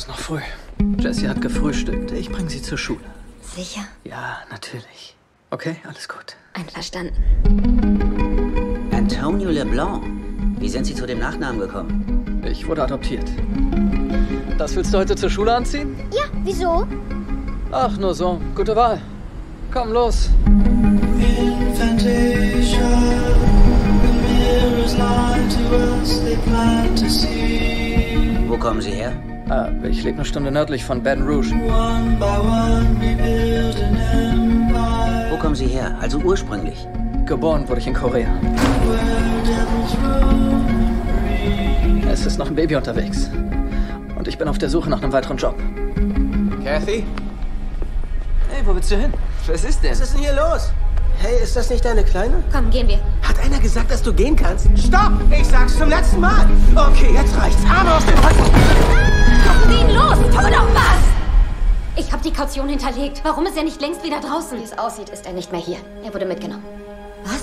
noch früh. Jessie hat gefrühstückt. Ich bringe sie zur Schule. Sicher? Ja, natürlich. Okay, alles gut. Einverstanden. Antonio LeBlanc. Wie sind Sie zu dem Nachnamen gekommen? Ich wurde adoptiert. Das willst du heute zur Schule anziehen? Ja, wieso? Ach, nur so. Gute Wahl. Komm, los. Wo kommen Sie her? Ich lebe eine Stunde nördlich von Baton Rouge. Wo kommen Sie her? Also ursprünglich? Geboren wurde ich in Korea. Es ist noch ein Baby unterwegs. Und ich bin auf der Suche nach einem weiteren Job. Kathy? Hey, wo willst du hin? Was ist denn? Was ist denn hier los? Hey, ist das nicht deine Kleine? Komm, gehen wir. Hat einer gesagt, dass du gehen kannst? Stopp! Ich sag's zum letzten Mal! Okay, jetzt reicht's. Arme aus dem Rücken! Lassen Sie ihn los! Tu doch was! Ich habe die Kaution hinterlegt. Warum ist er nicht längst wieder draußen? Wie es aussieht, ist er nicht mehr hier. Er wurde mitgenommen. Was?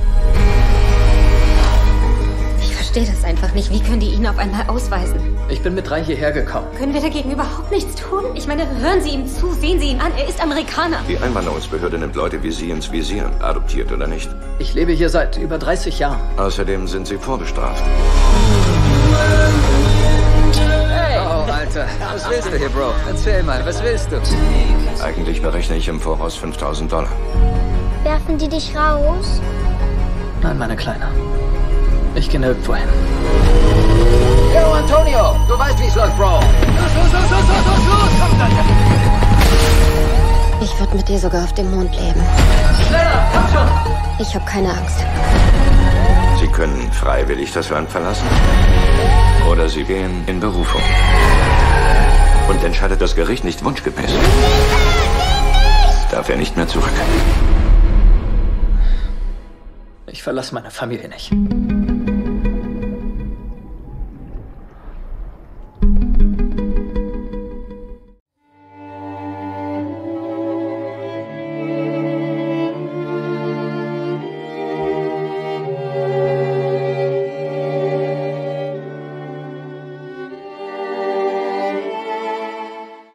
Ich verstehe das einfach nicht. Wie können die ihn auf einmal ausweisen? Ich bin mit 3 hierher gekommen. Können wir dagegen überhaupt nichts tun? Ich meine, hören Sie ihm zu, sehen Sie ihn an. Er ist Amerikaner. Die Einwanderungsbehörde nimmt Leute wie Sie ins Visier, adoptiert oder nicht. Ich lebe hier seit über 30 Jahren. Außerdem sind Sie vorbestraft. Hey! Oh, Alter. Was willst du hier, Bro? Erzähl mal, was willst du? Eigentlich berechne ich im Voraus $5.000. Werfen die dich raus? Nein, meine Kleine. Ich gehe nirgendwo hin. Yo, Antonio! Du weißt, wie es läuft, Bro! Los! Komm dann! Ich würde mit dir sogar auf dem Mond leben. Schneller, komm schon! Ich habe keine Angst. Sie können freiwillig das Land verlassen. Oder Sie gehen in Berufung. Und entscheidet das Gericht nicht wunschgemäß, darf er nicht mehr zurück. Ich verlasse meine Familie nicht.